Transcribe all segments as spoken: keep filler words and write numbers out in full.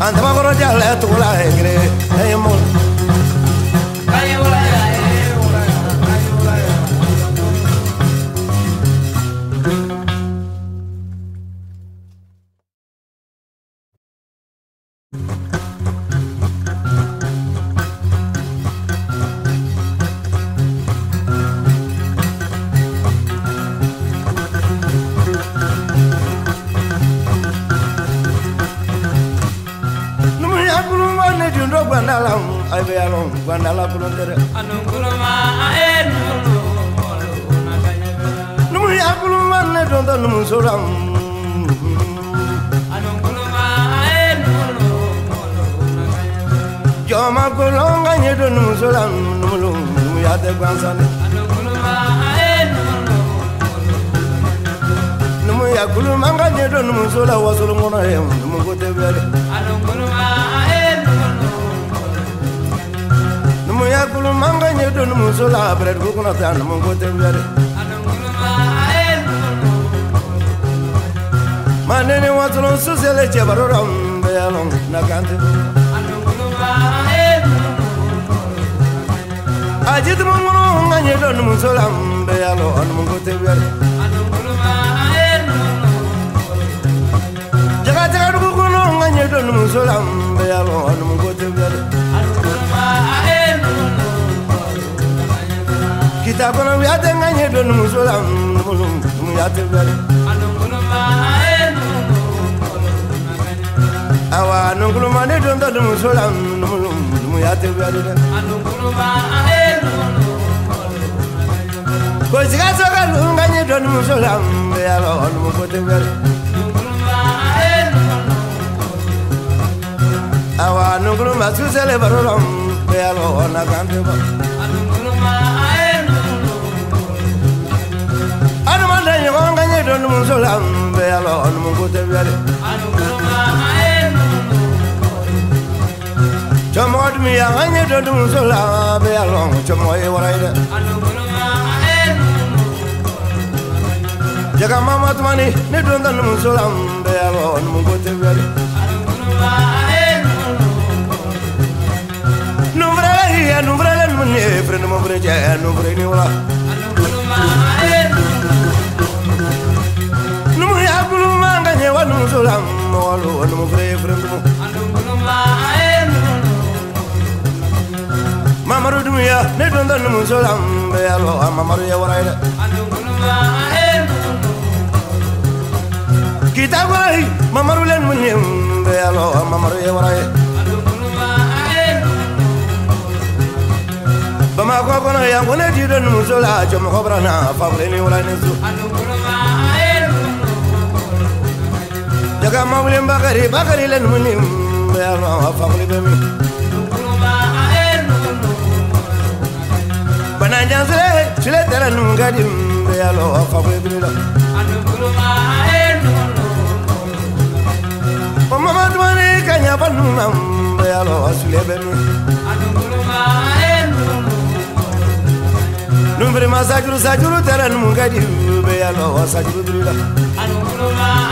Anta magoro jale tula egre ayemol ayemol ayemol Guandala, I be alone, Guandala Pulundere. Anunguluma, I no, Yakuluma, I don't know Musuram. Anunguluma, I Joma Kulong, and you don't know Musulam, we are the grandson. Anunguluma, I No, Yakuluma, and you don't know Musula was on him, Mugote. Anunguluma, Muya kulumanga nyedo numusula bread coconut and mungote very. Manene was on Susele Chevarom, they are long Nakante. I did the Mungo and Yedo Numusulam, they are on Mungote very. Jagata Gugunong and Yedo Numusulam, they are on Mungote very. Kita kono wiate nganye do numusula mulum muyate bere awa nunguluma ne do ndo numusula mulum muyate bere ko siga soga nganye do numusula yalo numukote bere awa nunguluma susele barolam yalo nakante ba Don't Musulam, they are on Mugote Valley. Tomod me, I don't Musula, they are long, Tomoy rider. Jagamama money, they don't Musulam, they are on Mugote Valley. Numbrella, Numbrella, Munye, friend of Bridge, and Numbrella. Sulam, no, no, brave friend. Mamma Rudumia, Nedon the Musulam, Bello, Mamaria Warrior. Kitaway, Mamma Rulan Munim, Bello, Mamaria Warrior. Bamako, I wanted you to Musula, Jomobrana, Fabrini, what I know. Jagama William Bakari, Bakari, and Munim, they are our family baby. Bananja, she let her and Gadim, they are our family baby. Mamma, can you have a number? They are our slave. Number Masajuru Sajuru, Terran Mungadi, they are our Sajuru.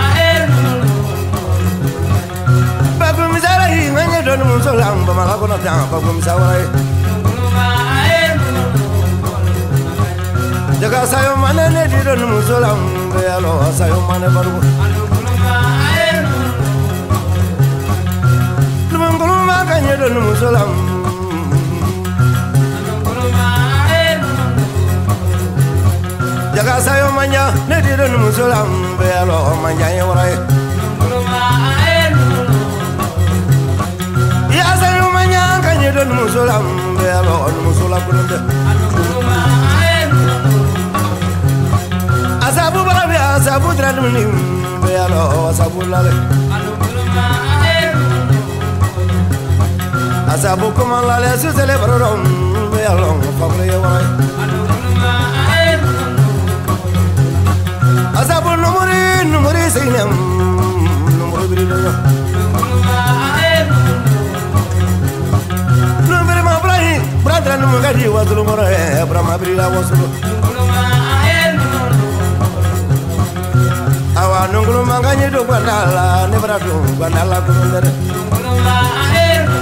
I don't know so long, but I'm going to down from Sawai. The Gasayo man, they don't know so long, they are all Sayo man. Lumanguluma, can you don't know so long? The Gasayo mania, they didn't know so long, they are all Mania. Don't Musulam, they are on Musula. Asabu Barabia, Asabu Dradunim, they are all Asabula. Asabu Kumala, Suzelebron, they are long for play. Asabu Numuri, Numuri, Sinem, Numuri. Brother, no Mugadi was Lumore, Bramabrilla was. Our nungulu manganye do gwandala ne brado gwandala kulundere Nunguluma aenu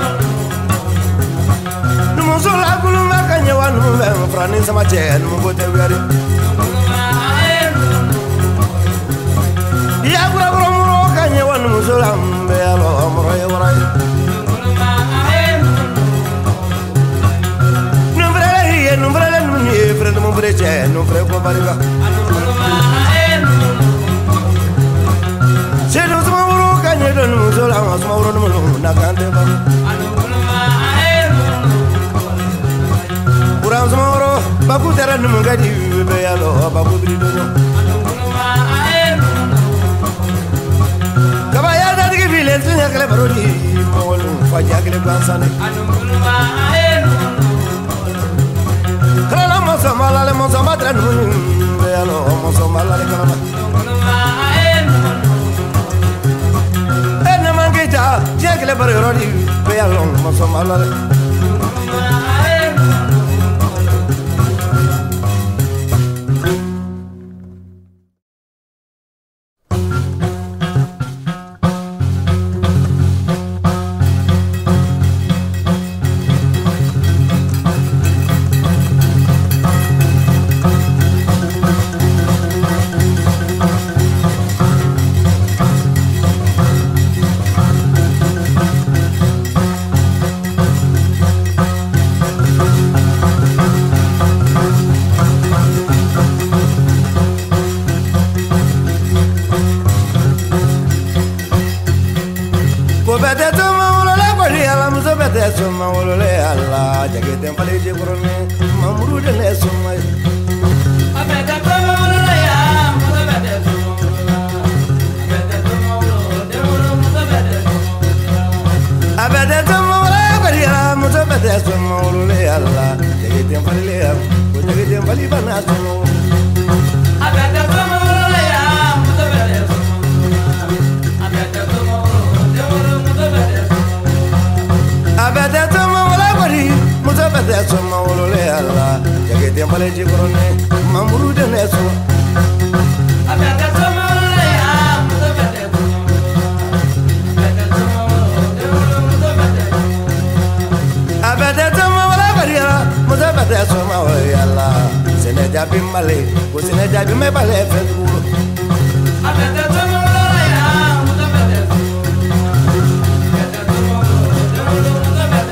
Numusula kulu makanye wanu mbe frani sama chen mbote wari Nunguluma aenu Ya gura gura muro kanye wanu musula mbe alo muro ye warai Nunguluma aenu Numbrele hiye numbrele nuni frende mbre chen numbre ko bariga Nunguluma aenu Sedo sama muro kanye do musula sama muro numu nakante ba Nunguluma aenu Buram sama muro baku tera numu gadi be alo baku brido Nunguluma aenu Kabaya da digi vile tunya kale barodi molu faja kale bansane Nunguluma aenu Kala moso malale moso matra numu be alo moso malale kala Nunguluma aenu Ena mangita jekle barodi be alo moso malale Nunguluma aenu Bete toma ulole kwali ala muso bete suma ulole ala jagete mpale je korone mamuru de le suma Abete toma ulole ya muso bete suma Abete toma ulole de ulo muso bete suma Abete toma ulole kwali ala muso bete suma ulole ala jagete mpale le am ko jagete mpale bana suma Abete toma ulole ya muso bete suma Abete toma ulole de ulo muso bete suma Abete toma ulole kwali muso bete suma ulole ala jagete mpale je korone mamuru de le suma Abete toma ulole ya muso bete suma Abete toma ulole de ulo muso bete suma Abete toma ulole kwali ala muso bete suma ulole ala sene jabi male ko sene jabi me bale fe duro Abete toma ulole ya muso bete suma Abete toma ulole de ulo muso bete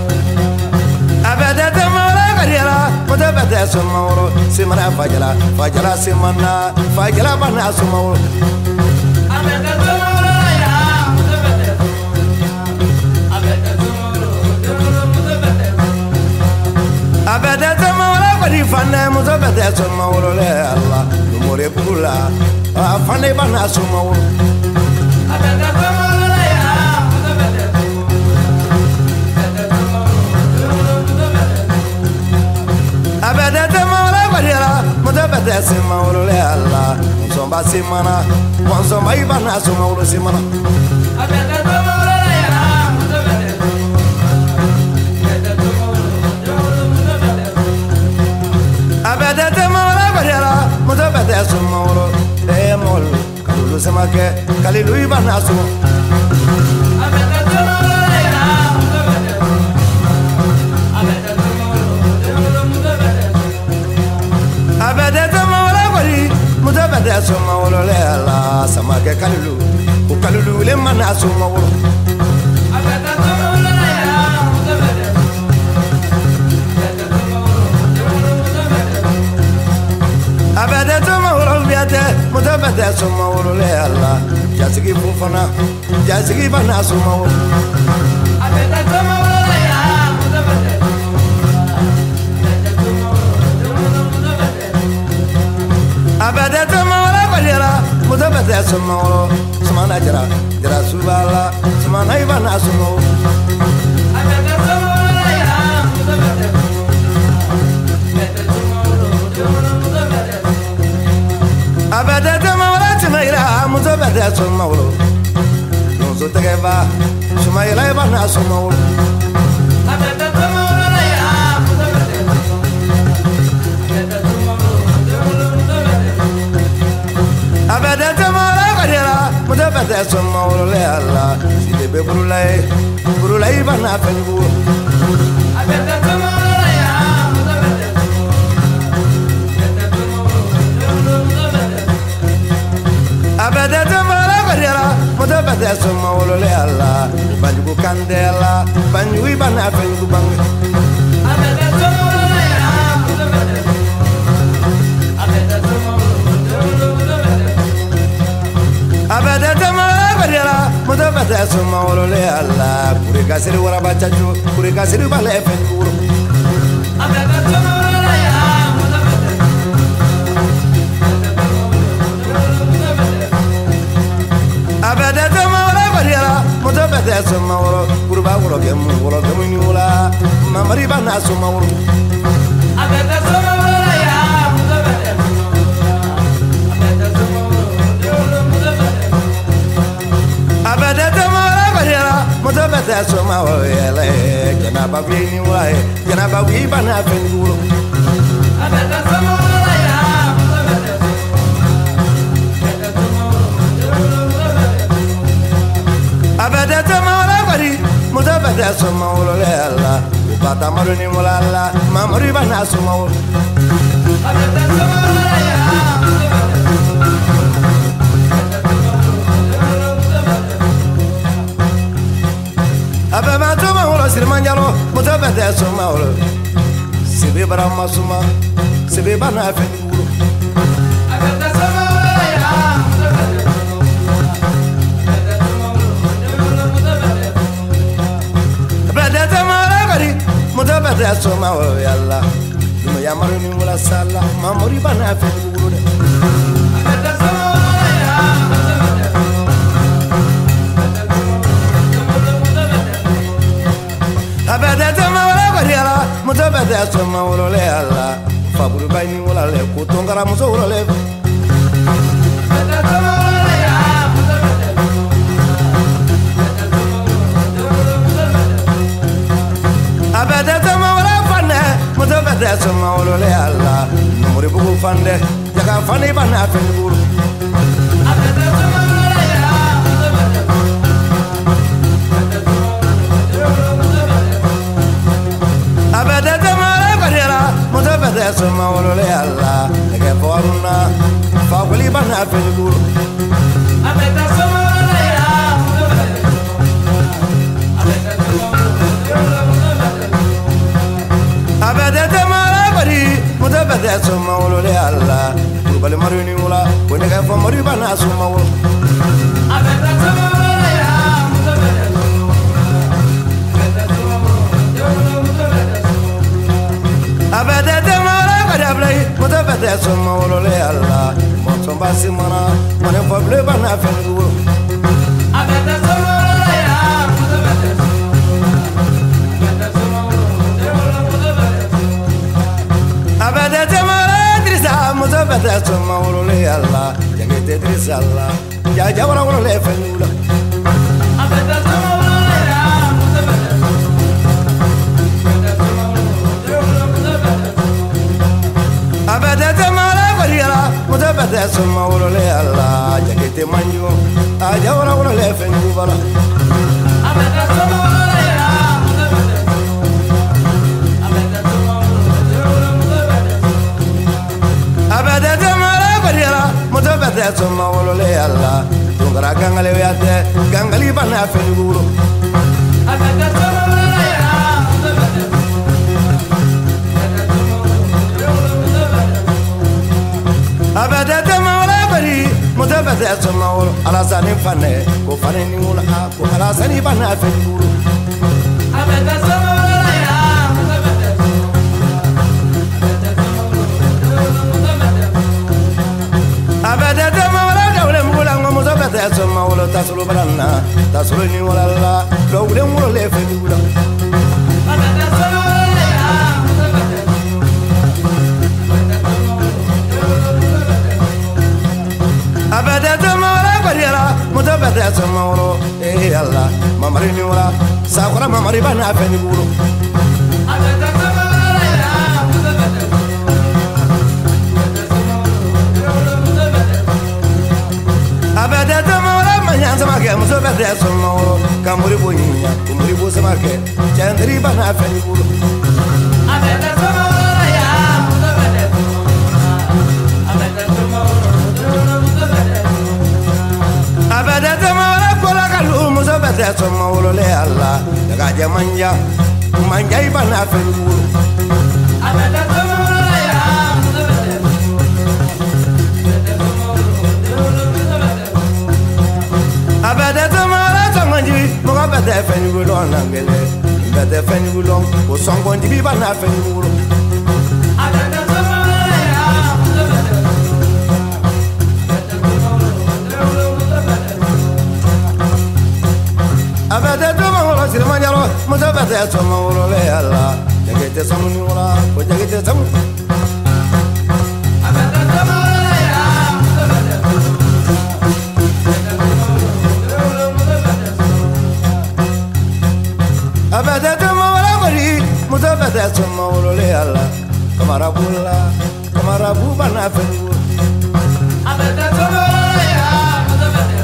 suma Abete toma ulole kwali ala muso bete suma ulole simana fajala fajala simana fajala bana suma ulole Abete toma ulole ya muso bete suma Abete toma ulole de ulo muso bete suma Abete toma ulole kwali fane muso bete suma ulole ala numore pula fane bana suma ulole Abete toma ulole ya muso bete suma Abete toma ulole de ulo muso bete suma Abete toma ulole kwali ala muso bete suma ulole ala musomba simana musomba ibana suma ulole simana Abete toma ulole ya muso bete suma Abete toma ulole de ulo muso bete suma Abete toma ulole kwali ala muso bete suma ulole emol kalulu semake kalilu ibana suma Abete toma ulole ya muso bete suma Abete toma ulole de ulo muso bete suma Abete toma ulole kwali muso bete suma ulole ala samake kalilu ko kalilu le mana suma ulole Abete toma ulole ya muso bete suma Abete toma ulole de ulo muso bete suma Abete toma ulole biate muso bete suma ulole ala jasigi fufana jasigi bana suma ulole Abete toma ulole ya muso bete suma Abete toma ulole de ulo muso bete suma Abete toma ulole kwali ala muso bete suma ulole sumana jara jara subala sumana ibana suma ulole Abete toma ulole ya muso bete suma Abete toma ulole de ulo muso bete suma Abete toma ulole timaira muso bete suma ulole nusu tegeba sumaila ibana suma ulole Abete toma ulole ya muso bete suma Abete toma ulole de ulo muso bete suma Abete toma ulole kwali bete soma wolole Allah sile be burulay burulay bana fen buru abete soma wolole ya muso bete abete soma la barriera muso bete soma wolole Allah banju kandela banju bana fen bang abete soma wolole ya muso bete abete soma abete soma la barriera muso bete soma wolole Allah kure kasiri wara bachachu kure kasiri bale fen buru abete soma wolole ya muso bete abete soma la barriera muso bete soma wolo kurba wolo gemu wolo gemu nyula mamari bana soma wolo abete soma wolole ya muso bete abete soma abete soma la barriera muso bete soma wolo yele jana babi ni wai jana babi bana fen buru abete soma wolole ya muso bete abete soma la bari muso bete soma wolo Allah ubata maru ni wala Allah mamari bana soma wolo abete soma wolole ya muso bete abema soma wolo sirmanjalo muso bete soma wolo sibe bara masuma sibe bana fen buru abete soma wolole ya muso bete abete soma la bari muso bete soma wolo Allah dum ya maru ni wala sala mamari bana fen buru de abete soma wolole ya muso bete abete soma wala barriera muso bete soma wolo Allah faburu bayni wala le ko tongara muso wolo le abete soma wolole ya muso bete abete soma wala fanne muso bete soma wolo Allah muri bugu fande jaga fani bana fen buru abete soma wolole ya muso bete abete soma la barriera muso bete soma wolo Allah ke foruna faguli bana fen buru abete soma wolole ya muso bete abete soma abete soma la bari muso bete soma wolo Allah bali maru ni wala woni ke fo maru bana soma wolo abete soma wolole ya muso bete abete soma la bari ablay muso bete soma wolo Allah mon somba simana mon fo ble bana fen buru abete soma wolole ya muso bete abete soma abete soma la drisa muso bete soma wolo Allah jagete drisa Allah ja jawara wolo le fen buru abete soma wolole ya muso bete abete soma la barriera muso bete soma wolo Allah jagete manju a jawara wolo le fen buru abete soma wolole ya muso bete abete soma abete soma la barriera muso bete soma wolo Allah tongara gangale yate gangali bana fen buru abete soma wolole ya muso bete abete soma la bari muso bete soma wolo alasani fane ko fane ni wala ko alasani bana fen buru abete soma wolole ya muso bete abete soma wala dawle mugula ngo muso bete soma wolo tasulu balana tasulu ni wala la dawle wolo le fen buru abete soma wolole ya muso bete abete soma wala barriera muso bete soma wolo eh Allah mamari ni wala sakura mamari bana fen buru abete soma wolole ya muso bete abete soma wolole abete soma wala manya samake muso bete somawolo kamuri boyinya kumuri bo samake chandri bana feni bulu abete somawolo ya muso bete abete somawolo muso bete abete somawolo kola kalu muso bete somawolo le Allah daga jamanja manja ibana feni bulu abete somawolo ya muso bete abete somawolo songonji moga bete feni bulu nangele bete feni bulu ko songonji bi bana feni bulu abete somawolo ya muso bete abete somawolo silmanjaro muso bete somawolo le Allah jagete samuni wala ko jagete samu abete somawolo ya muso bete abete somawolo bari muso bete somawolo le Allah kamara bulla kamara bu bana feni bulu abete somawolo ya muso bete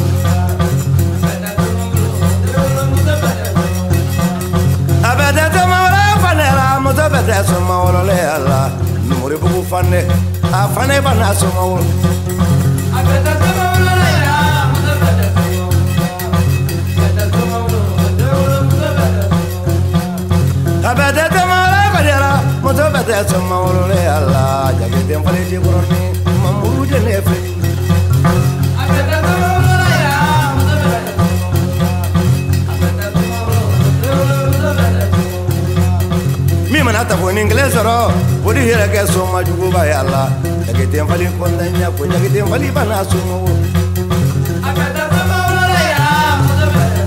abete somawolo fanela muso bete somawolo le Allah numuri bugu fanne a fane bana somawolo abete somawolo ya muso bete abete somawolo kadera muso bete somawolo le Allah jagete fale di koroni mamuru de ne fe abete somawolo ya muso bete mi mana ta fo ni inglés ro bodi hera ke so ma jugo ba ya Allah jagete fale kondanya ko jagete fale bana somawolo abete somawolo ya muso bete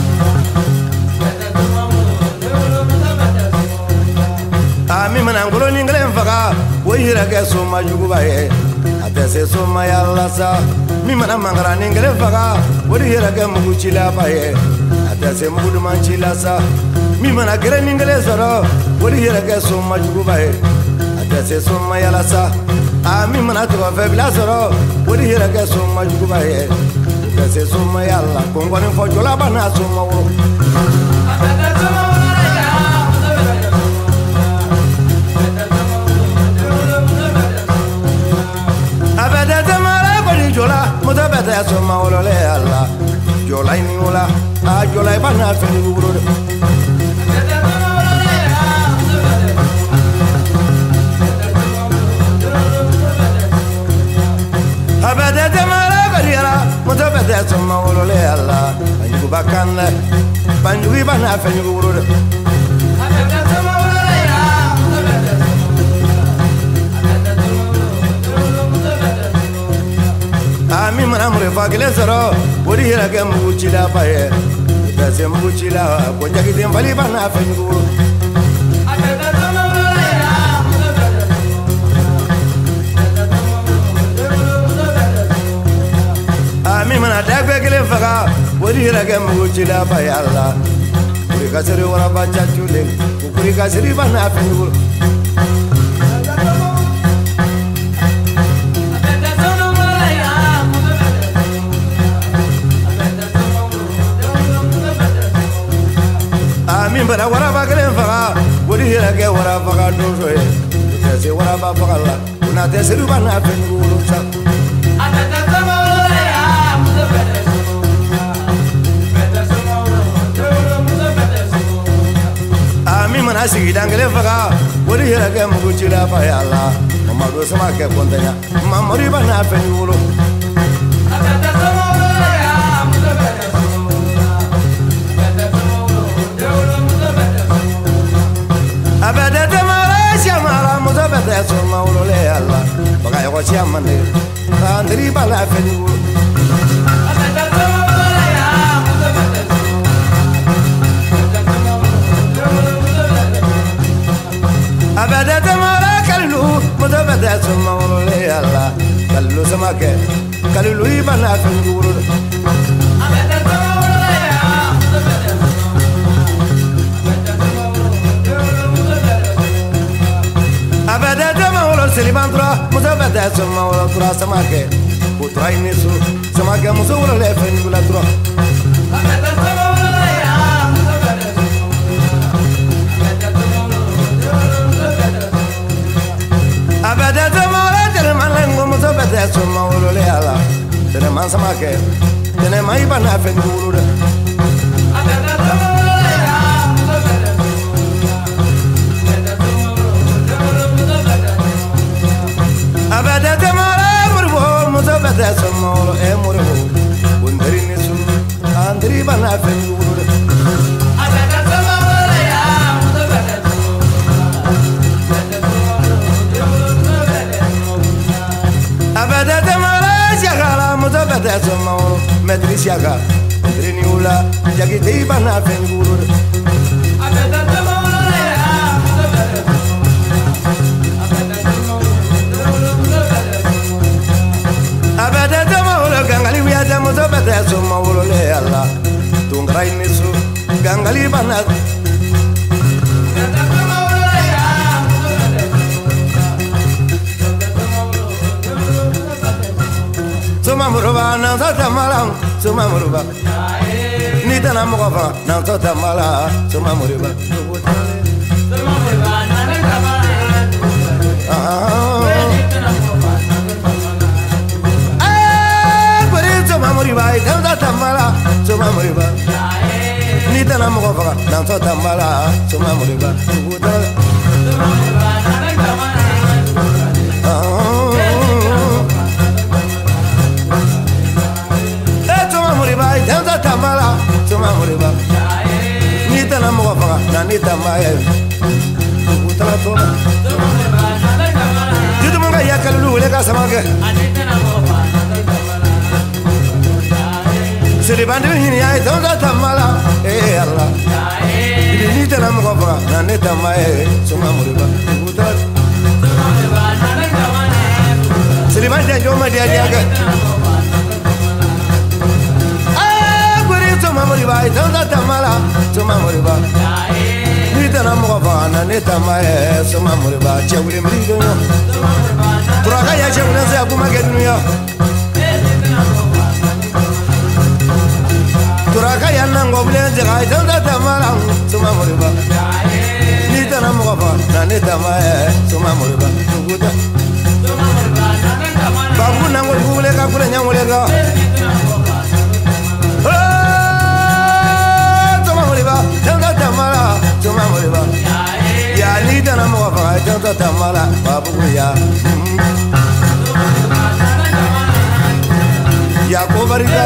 ami mana ngolo ni inglés faga wo hera ke so ma jugo ba ye ate se so ma ya Allah sa mi mana mangara ni inglés faga bodi hera ke mugu chila ba ye ate se mugu du man chila sa mi mana gere ni inglés ro bodi hera ke so ma jugo ba ye ate se so ma ya Allah sa ami mana to fa bila ro bodi hera ke so ma jugo ba ye ate se so ma ya Allah ko ngoni fo jola bana so ma wo abete somawolo ya muso bete abete somawolo bodi jola muso bete somawolo le Allah jola ni wala a jola bana feni bulu abete somawolo ya muso bete abete somawolo bodi ala muso bete somawolo le Allah anju bakanne banju bana feni bulu abete somawolo ya muso bete ami mana mure fagile soro bodi hera ke mugu chila baye bese mugu chila ko jagite mbali bana feni bulu abete somawolo ya muso bete ami mana dagbe kele faga bodi hera ke mugu chila baye Allah kuri kasiri wara bacha chule kuri kasiri bana feni bulu abete somawolo ya muso bete abete somawolo muso bete ami bara wara bagale faga bodi hera ke wara faga dozo ye tese wara ba faga la una tese ru bana feni bulu sa abete somawolo ya muso bete abete somawolo muso bete ami mana sigi dangale faga bodi hera ke mugu chila baye Allah mamadu sama ke kontanya mamari bana feni bulu abete somawolo ya muso bete abete somawolo muso bete abete somawolo shamara muso bete somawolo le Allah baga yo shamane andri bana feni bulu abete somawolo ya muso bete abete somawolo kalu muso bete somawolo le Allah kalu sama ke kalu ibana feni bulu abete somawolo ya muso bete abete somawolo selibantura muso bete somawolo tura sama ke ko tura ini su sama ke muso wala le fen gula tura abada sama wala tere man lengo muso bete sama wala le ala tere man sama ke tere mai bana fen gulu de abada sama abada tamara murbo muso bete sama wala e murbo wondari ni su andri bana fen gulu de abada sama wala ya muso bete abada tamara shagala muso bete sama wala medri shaga medri ni ula jagi dei bana fen gulu de abada tamara ya muso bete abada tamara gangali wiya muso bete sama wala le alla tungrai ni su gangali bana Suma muruba na sota malang suma muruba ni tana mokofa na sota mala suma muruba suma muruba na na kamala ah pare suma muruba na sota mala suma muruba ni tana mokofa na sota mala suma muruba suma muruba na na kamala Tenza tamala, tuma muriba. Nita na mofa, na nita maye. Utala toma. Judu munga yakalu le ka samage. Anita na mofa, Silibandi hini ay tenza tamala, eh Allah. Nita na mofa, na nita maye, tuma muriba. Utala. Silibandi joma dia dia. Tuma muriba, tanda tamala, tuma muriba. Nita na mofa na nita maye, tuma muriba. Chewuli mrido yo. Turaka ya chewuli se akuma gednu yo. Turaka ya nango bule jega, tanda tamala, tuma muriba. Nita na mofa na nita maye, tuma muriba. Tuguta. Babu nango bule ka kule nyangole ka. Tanda tamala, tuma muriba. Ya ni tana mofa, tanda tamala, babu ya. Ya ko barika.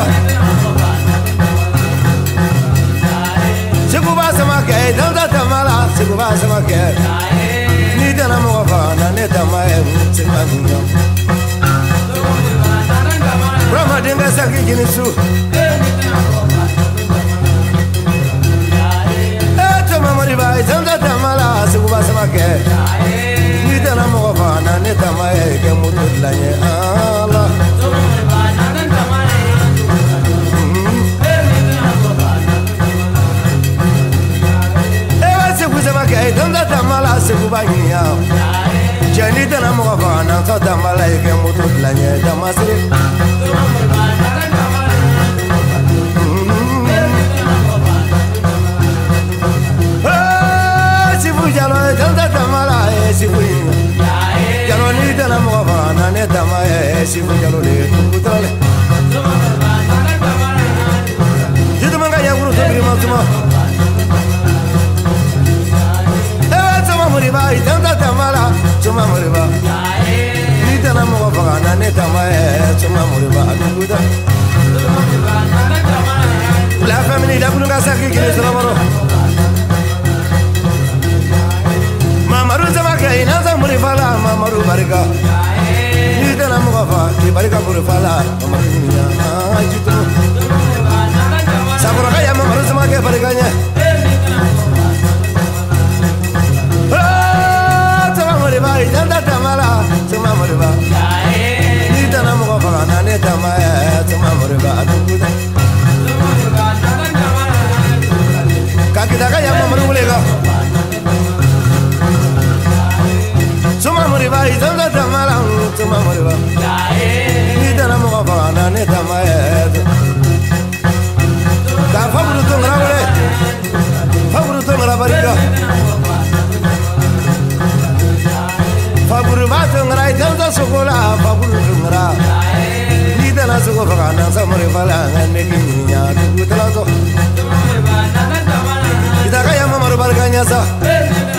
Sikuba sama ke, tanda tamala, sikuba sama ke. Ni tana mofa, na ne tamaye, sikuba minyo. Rama dinga saki kinisu. Tanda tamala sikuba sama ke ni tana mofa na ne tamaye ke mutu lanye Allah eh sikuba sama ke tanda tamala sikuba nya jani tana mofa na tanda tamala ke mutu lanye damasri Jalo tanda tamala sifu jalo ni tana mofa na ne tamaye sifu jalo le kutale jitu manga ya guru to bima tuma eh tuma muriba tanda tamala tuma muriba ni tana mofa na ne tamaye tuma muriba kuta la famille la kunga saki kile salamaro Mamaru sama ke ina za murifala mamaru barika ni tana mugafa ni barika murifala mamaru nya ajitu sabura kaya mamaru sama ke barikanya ah sama muriba tanda tamala sama muriba ni tana mugafa na ne tamaya sama muriba atukuta kakita kaya mamaru mulega Suma muriba, itanda tamala, suma muriba. Ni tana mofa, sugo faga na samore fala ngane kinya dugu telazo kita kaya mamar barganya sa